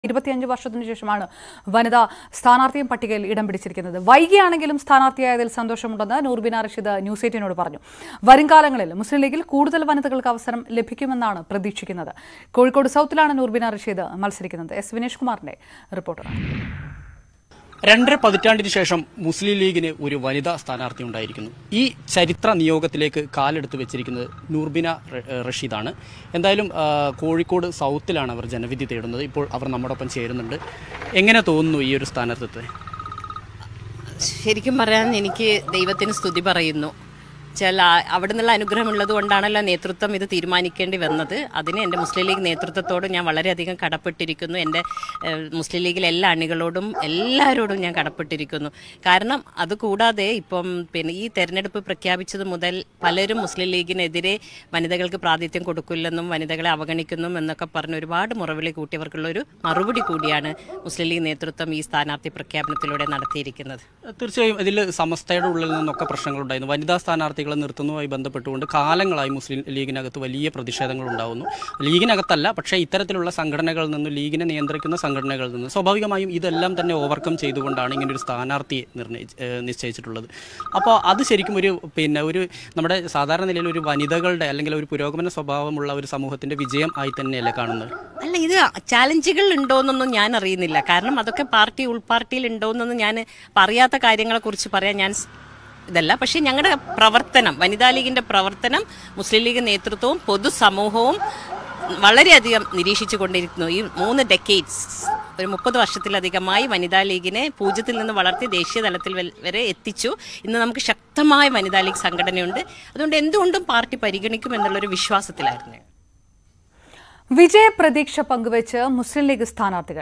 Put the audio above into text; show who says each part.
Speaker 1: 25 വർഷത്തിനു ശേഷമാണ് വനിതാ സ്ഥാനാർത്ഥിയും പട്ടികയിൽ ഇടം പിടിച്ചിരിക്കുന്നത്. വൈകിയാണെങ്കിലും സ്ഥാനാർത്ഥിയായതിൽ സന്തോഷമുണ്ടെന്ന് നൂർബിന റഷീദ് ന്യൂസ് 18നോട് പറഞ്ഞു. വരുംകാലങ്ങളിൽ മുസ്ലിം ലീഗിൽ കൂടുതൽ വനിതകൾക്ക് അവസരം ലഭിക്കുമെന്നാണ് പ്രതീക്ഷിക്കുന്നത്. കോഴിക്കോട് സൗത്തിലാണ് നൂർബിന റഷീദ് മത്സരിക്കുന്നത്. എസ് വിനേഷ് കുമാറിന്റെ റിപ്പോർട്ടാണ്.
Speaker 2: 2.5 പതിറ്റാണ്ടിന് ശേഷം മുസ്ലിം ലീഗിന് ഒരു വനിതാ സ്ഥാനാർത്ഥി ഉണ്ടായിരിക്കുന്നു. ഈ ചരിത്ര നിയോഗത്തിലേക്ക് കാലെടുത്ത് വെച്ചിരിക്കുന്നത് നൂർബിന റഷീദാണ്. എന്തായാലും കോഴിക്കോട് സൗത്തിലാണ് അവർ ജനവിധി തേടുന്നത്. ഇപ്പോൾ അവർ നമ്മോടൊപ്പം ചേരുന്നുണ്ട്. എങ്ങനെ തോന്നുന്നു ഈ ഒരു സ്ഥാനാർത്ഥിത്വത്തെ?
Speaker 3: ശരിക്കും പറയാൻ എനിക്ക് ദൈവത്തിന് സ്തുതി പറയുന്നു. അവിടെ നിന്നുള്ള അനുഗ്രഹമുള്ളത് കൊണ്ടാണല്ലോ നേതൃത്വം ഇത് തീരുമാനിക്കേണ്ടി വന്നത്. അതിന് എൻ്റെ മുസ്ലിം ലീഗ് നേതൃത്വത്തോട് ഞാൻ വളരെയധികം കടപ്പെട്ടിരിക്കുന്നു. എൻ്റെ മുസ്ലിം ലീഗിലെ എല്ലാ അണികളോടും എല്ലാവരോടും ഞാൻ കടപ്പെട്ടിരിക്കുന്നു. കാരണം അതുകൂടാതെ ഇപ്പം ഈ തെരഞ്ഞെടുപ്പ് പ്രഖ്യാപിച്ചത് മുതൽ പലരും മുസ്ലിം ലീഗിനെതിരെ വനിതകൾക്ക് പ്രാതിനിധ്യം കൊടുക്കില്ലെന്നും വനിതകളെ അവഗണിക്കുന്നു എന്നൊക്കെ പറഞ്ഞ് ഒരുപാട് മുറവിളി കൂട്ടിയവർക്കുള്ളൊരു മറുപടി കൂടിയാണ് മുസ്ലിം ലീഗ് നേതൃത്വം ഈ സ്ഥാനാർത്ഥി പ്രഖ്യാപനത്തിലൂടെ നടത്തിയിരിക്കുന്നത്.
Speaker 2: തീർച്ചയായും ഇതിൽ സമസ്തയുടെ ഉള്ളിൽ നിന്നൊക്കെ പ്രശ്നങ്ങളുണ്ടായിരുന്നു. വനിതാ സ്ഥാനാർത്ഥികളെ നിർത്തുന്നതുമായി ബന്ധപ്പെട്ടുകൊണ്ട് കാലങ്ങളായി മുസ്ലിം ലീഗിനകത്ത് വലിയ പ്രതിഷേധങ്ങൾ ഉണ്ടാകുന്നു. ലീഗിനകത്തല്ല, പക്ഷേ ഇത്തരത്തിലുള്ള സംഘടനകളിൽ നിന്ന്, ലീഗിനെ നിയന്ത്രിക്കുന്ന സംഘടനകളിൽ നിന്ന് സ്വാഭാവികമായും ഇതെല്ലാം തന്നെ ഓവർകം ചെയ്തുകൊണ്ടാണ് ഇങ്ങനൊരു സ്ഥാനാർത്ഥിയെ നിശ്ചയിച്ചിട്ടുള്ളത്. അപ്പോൾ അത് ശരിക്കും ഒരു നമ്മുടെ സാധാരണ നിലയിൽ ഒരു വനിതകളുടെ അല്ലെങ്കിൽ ഒരു പുരോഗമന സ്വഭാവമുള്ള ഒരു സമൂഹത്തിന്റെ വിജയം ആയി തന്നെയല്ലേ കാണുന്നത്?
Speaker 3: അല്ല, ഇത് ചാലഞ്ചുകൾ ഉണ്ടോയെന്നൊന്നും ഞാൻ അറിയുന്നില്ല. കാരണം അതൊക്കെ ഉൾപാർട്ടിയിൽ ഉണ്ടോയെന്നൊന്നും ഞാൻ പറയാത്ത കാര്യങ്ങളെക്കുറിച്ച് പറയാൻ ഞാൻ ഇതല്ല. പക്ഷേ ഞങ്ങളുടെ പ്രവർത്തനം, വനിതാ ലീഗിന്റെ പ്രവർത്തനം മുസ്ലിം ലീഗ് നേതൃത്വവും പൊതുസമൂഹവും വളരെയധികം നിരീക്ഷിച്ചു കൊണ്ടിരിക്കുന്നു. ഈ 3 ഡെക്കേഡ്സ്, ഒരു 30 വർഷത്തിലധികമായി വനിതാ ലീഗിനെ 0-ൽ നിന്ന് വളർത്തി ദേശീയ തലത്തിൽ വരെ എത്തിച്ചു. ഇന്ന് നമുക്ക് ശക്തമായ വനിതാ ലീഗ് സംഘടനയുണ്ട്. അതുകൊണ്ട് എന്തുകൊണ്ടും പാർട്ടി പരിഗണിക്കും എന്നുള്ളൊരു വിശ്വാസത്തിലായിരുന്നു.
Speaker 1: വിജയപ്രതീക്ഷ പങ്കുവച്ച് മുസ്ലിം ലീഗ് സ്ഥാനാർത്ഥികൾ